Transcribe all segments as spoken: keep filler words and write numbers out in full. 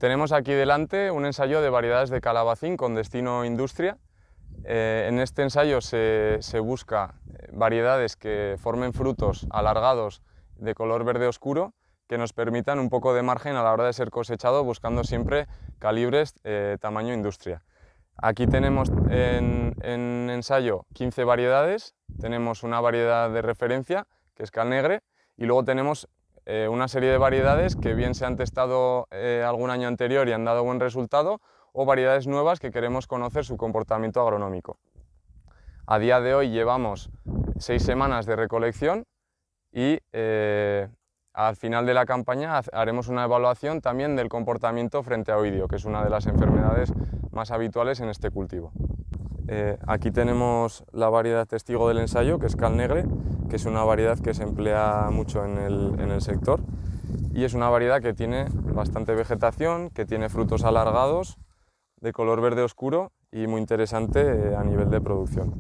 Tenemos aquí delante un ensayo de variedades de calabacín con destino industria. Eh, en este ensayo se, se busca variedades que formen frutos alargados de color verde oscuro que nos permitan un poco de margen a la hora de ser cosechado, buscando siempre calibres eh, tamaño industria. Aquí tenemos en, en ensayo quince variedades, tenemos una variedad de referencia que es Cal Negre y luego tenemos eh, una serie de variedades que bien se han testado eh, algún año anterior y han dado buen resultado, o variedades nuevas que queremos conocer su comportamiento agronómico. A día de hoy llevamos seis semanas de recolección y eh, al final de la campaña haremos una evaluación también del comportamiento frente a oidio, que es una de las enfermedades más habituales en este cultivo. Eh, aquí tenemos la variedad testigo del ensayo, que es Cal Negre, que es una variedad que se emplea mucho en el, en el sector y es una variedad que tiene bastante vegetación, que tiene frutos alargados, de color verde oscuro y muy interesante eh, a nivel de producción.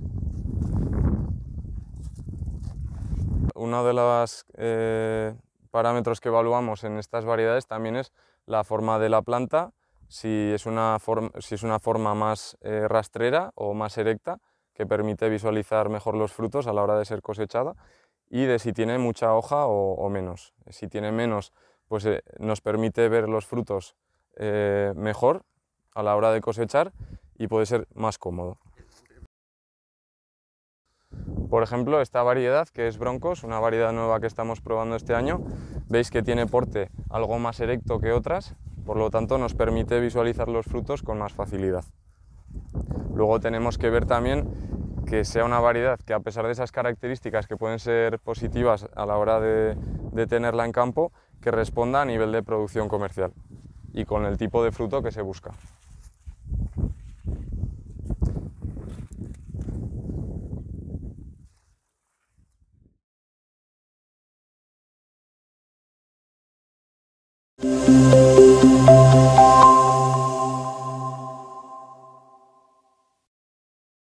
Uno de los eh, parámetros que evaluamos en estas variedades también es la forma de la planta, si es una, forma, si es una forma más eh, rastrera o más erecta, que permite visualizar mejor los frutos a la hora de ser cosechada, y de si tiene mucha hoja o, o menos. Si tiene menos, pues eh, nos permite ver los frutos eh, mejor a la hora de cosechar y puede ser más cómodo. Por ejemplo, esta variedad que es Broncos, una variedad nueva que estamos probando este año, veis que tiene porte algo más erecto que otras, por lo tanto nos permite visualizar los frutos con más facilidad. Luego tenemos que ver también que sea una variedad que, a pesar de esas características que pueden ser positivas a la hora de, de tenerla en campo, que responda a nivel de producción comercial y con el tipo de fruto que se busca. Thank you.